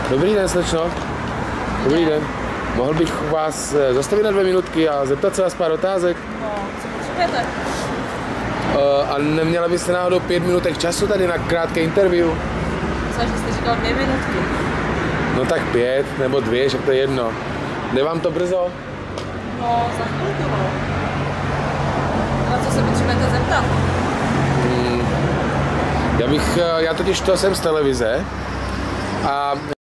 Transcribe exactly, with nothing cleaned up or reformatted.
Dobrý den, slečno. Dobrý den. Mohl bych vás zastavit na dvě minutky a zeptat se vás pár otázek? No, co potřebujete? Uh, a neměla byste náhodou pět minutek času tady na krátké interview? Co, že jste říkal dvě minutky? No tak pět nebo dvě, že to je jedno. Jde vám to brzo? No, za chvilku, no. Na co se potřebujete zeptat? Hmm. Já bych, já totiž to jsem z televize a